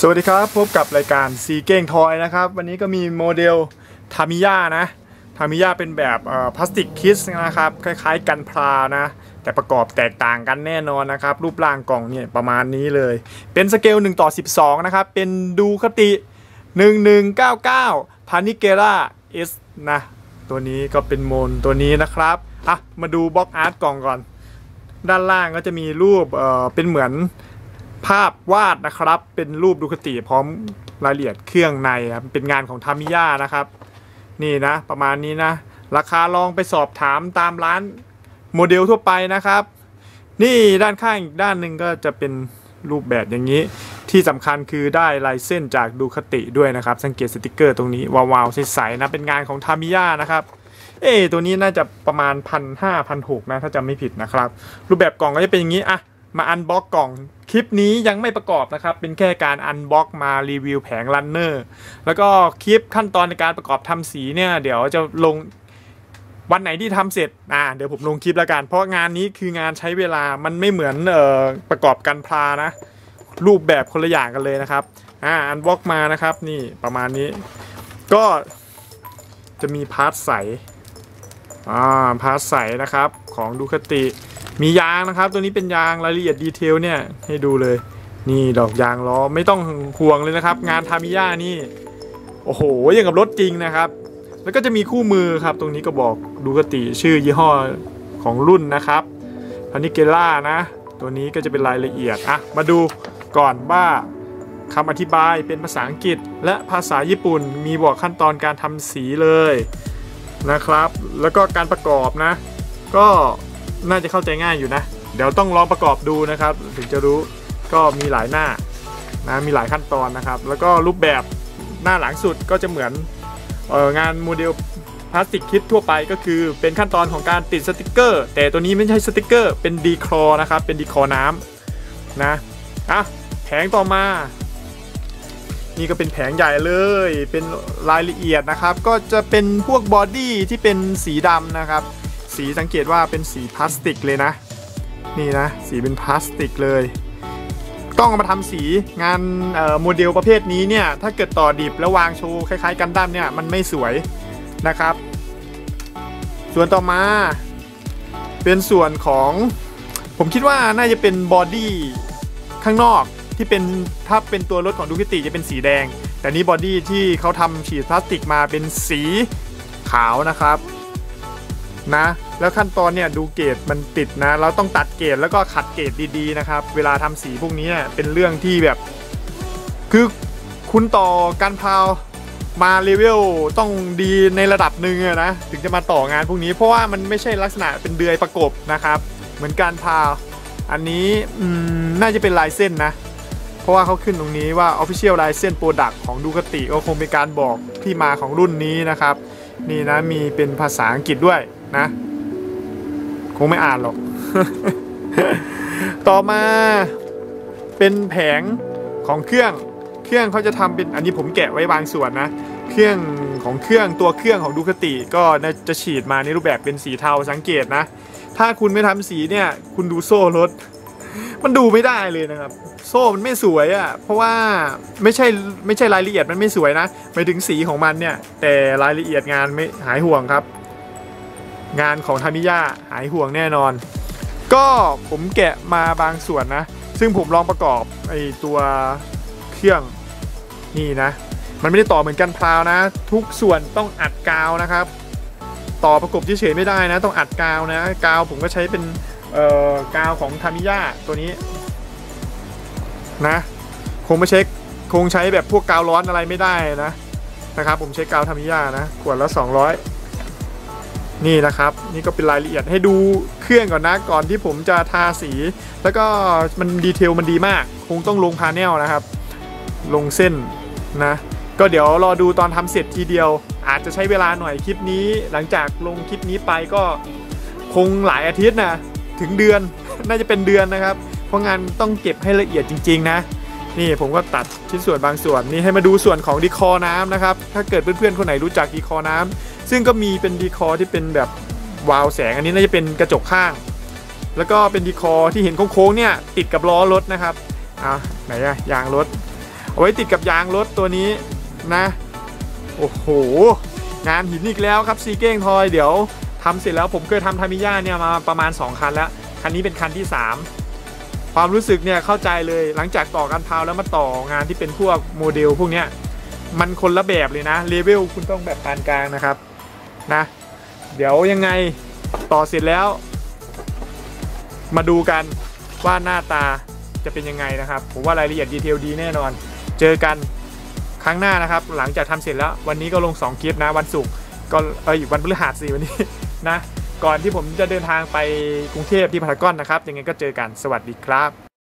สวัสดีครับพบกับรายการซีเก้งทอยนะครับวันนี้ก็มีโมเดลทามิยานะทามิยาเป็นแบบพลาสติกคิสนะครับคล้ายๆกันพลานะแต่ประกอบแตกต่างกันแน่นอนนะครับรูปร่างกล่องเนี่ยประมาณนี้เลยเป็นสเกล1:12นะครับเป็นดูคติ1199พานิเกรา S นะตัวนี้ก็เป็นโมนตัวนี้นะครับมาดูบล็อกอาร์ตกล่องก่อนด้านล่างก็จะมีรูปเป็นเหมือนภาพวาดนะครับเป็นรูปดูคติพร้อมรายละเอียดเครื่องในครับเป็นงานของทามิยานะครับนี่นะประมาณนี้นะราคาลองไปสอบถามตามร้านโมเดลทั่วไปนะครับนี่ด้านข้างอีกด้านหนึ่งก็จะเป็นรูปแบบอย่างนี้ที่สำคัญคือได้ลายเส้นจากดูคติด้วยนะครับสังเกตสติกเกอร์ตรงนี้วาวๆใสๆนะเป็นงานของทามิยานะครับตัวนี้น่าจะประมาณ1,500-1,600นะถ้าจำไม่ผิดนะครับรูปแบบกล่องก็จะเป็นอย่างนี้มาอันบ็อกกล่องคลิปนี้ยังไม่ประกอบนะครับเป็นแค่การอันบ็อกมารีวิวแผงรันเนอร์แล้วก็คลิปขั้นตอนในการประกอบทำสีเนี่ยเดี๋ยวจะลงวันไหนที่ทำเสร็จเดี๋ยวผมลงคลิปแล้วกันเพราะงานนี้คืองานใช้เวลามันไม่เหมือนประกอบกันพลานะรูปแบบคนละอย่างกันเลยนะครับอันบ็อกมานะครับนี่ประมาณนี้ก็จะมีพาร์ทใสพาร์ทใสนะครับของดูคติมียางนะครับตัวนี้เป็นยางรายละเอียดดีเทลเนี่ยให้ดูเลยนี่ดอกยางล้อไม่ต้องห่วงเลยนะครับงานทามิยานี่โอ้โหอย่างกับรถจริงนะครับแล้วก็จะมีคู่มือครับตรงนี้ก็บอกดูคติชื่อยี่ห้อของรุ่นนะครับพานิเกล่านะตัวนี้ก็จะเป็นรายละเอียดมาดูก่อนว่าคำอธิบายเป็นภาษาอังกฤษและภาษาญี่ปุ่นมีบอกขั้นตอนการทำสีเลยนะครับแล้วก็การประกอบนะก็น่าจะเข้าใจง่ายอยู่นะเดี๋ยวต้องลองประกอบดูนะครับถึงจะรู้ก็มีหลายหน้านะมีหลายขั้นตอนนะครับแล้วก็รูปแบบหน้าหลังสุดก็จะเหมือนงานโมเดลพลาสติกคิดทั่วไปก็คือเป็นขั้นตอนของการติดสติกเกอร์แต่ตัวนี้ไม่ใช่สติกเกอร์เป็นดีคลอนะครับเป็นดีคลอน้ำนะแผงต่อมานี่ก็เป็นแผงใหญ่เลยเป็นรายละเอียดนะครับก็จะเป็นพวกบอดี้ที่เป็นสีดำนะครับสีสังเกตว่าเป็นสีพลาสติกเลยนะนี่นะสีเป็นพลาสติกเลยต้องเอามาทำสีงานโมเดลประเภทนี้เนี่ยถ้าเกิดต่อดิบแล้ววางโชว์คล้ายๆกันดั้มเนี่ยมันไม่สวยนะครับส่วนต่อมาเป็นส่วนของผมคิดว่าน่าจะเป็นบอดี้ข้างนอกที่เป็นถ้าเป็นตัวรถของดูคติจะเป็นสีแดงแต่นี้บอดี้ที่เขาทำฉีดพลาสติกมาเป็นสีขาวนะครับนะแล้วขั้นตอนเนี่ยดูเกรดมันติดนะเราต้องตัดเกรดแล้วก็ขัดเกรดดีๆนะครับเวลาทำสีพวกนี้เป็นเรื่องที่แบบคือคุณต่อการพาวมาเลเวลต้องดีในระดับหนึ่งนะถึงจะมาต่องานพวกนี้เพราะว่ามันไม่ใช่ลักษณะเป็นเดือยประกบนะครับเหมือนการพาวอันนี้น่าจะเป็นลายเส้นนะเพราะว่าเขาขึ้นตรงนี้ว่า Official License Product ของดูคติก็คงเป็นการบอกที่มาของรุ่นนี้นะครับนี่นะมีเป็นภาษาอังกฤษด้วยนะคงไม่อ่านหรอก ต่อมาเป็นแผงของเครื่องเขาจะทำเป็นอันนี้ผมแกะไว้บางส่วนนะเครื่องตัวเครื่องของดูคติก็จะฉีดมาในรูปแบบเป็นสีเทาสังเกตนะถ้าคุณไม่ทำสีเนี่ยคุณดูโซ่รถมันดูไม่ได้เลยนะครับโซ่มันไม่สวยเพราะว่าไม่ใช่รายละเอียดมันไม่สวยนะหมายถึงสีของมันเนี่ยแต่รายละเอียดงานไม่หายห่วงครับงานของทามิยาหายห่วงแน่นอนก็ผมแกะมาบางส่วนนะซึ่งผมลองประกอบไอตัวเครื่องนี่นะมันไม่ได้ต่อเหมือนกันพราวนะทุกส่วนต้องอัดกาวนะครับต่อประกบเฉยๆไม่ได้นะต้องอัดกาวนะกาวผมก็ใช้เป็นกาวของทามิยาตัวนี้นะคงใช้แบบพวกกาวร้อนอะไรไม่ได้นะครับผมใช้กาวทามิยานะขวดละ200นี่นะครับนี่ก็เป็นรายละเอียดให้ดูเครื่องก่อนนะก่อนที่ผมจะทาสีแล้วก็มันดีเทลมันดีมากคงต้องลงพาเนลนะครับลงเส้นนะก็เดี๋ยวรอดูตอนทำเสร็จทีเดียวอาจจะใช้เวลาหน่อยคลิปนี้หลังจากลงคลิปนี้ไปก็คงหลายอาทิตย์นะถึงเดือนน่าจะเป็นเดือนนะครับเพราะงานต้องเก็บให้ละเอียดจริงๆนะนี่ผมก็ตัดชิ้นส่วนบางส่วนนี่ให้มาดูส่วนของดีคอน้ำนะครับถ้าเกิดเพื่อนๆคนไหนรู้จักดีคอน้ำซึ่งก็มีเป็นดีคอที่เป็นแบบวาล์วแสงอันนี้น่าจะเป็นกระจกข้างแล้วก็เป็นดีคอที่เห็นโค้งๆเนี่ยติดกับล้อรถนะครับไหนยางรถเอาไว้ติดกับยางรถตัวนี้นะโอ้โหงานหินอีกแล้วครับซีเก้งทอยเดี๋ยวทำเสร็จแล้วผมเคยทำทามิย่าเนี่ยมาประมาณ2คันแล้วคันนี้เป็นคันที่3ความรู้สึกเนี่ยเข้าใจเลยหลังจากต่อกันพาวแล้วมาต่องานที่เป็นพวกโมเดลพวกเนี้ยมันคนละแบบเลยนะเลเวลคุณต้องแบบปานกลางนะครับนะเดี๋ยวยังไงต่อเสร็จแล้วมาดูกันว่าหน้าตาจะเป็นยังไงนะครับผมว่ารายละเอียดดีเทลดีแน่นอนเจอกันครั้งหน้านะครับหลังจากทำเสร็จแล้ววันนี้ก็ลง2คลิปนะวันศุกร์ก็วันพฤหัสสิวันนี้นะก่อนที่ผมจะเดินทางไปกรุงเทพที่พารากอนนะครับยังไงก็เจอกันสวัสดีครับ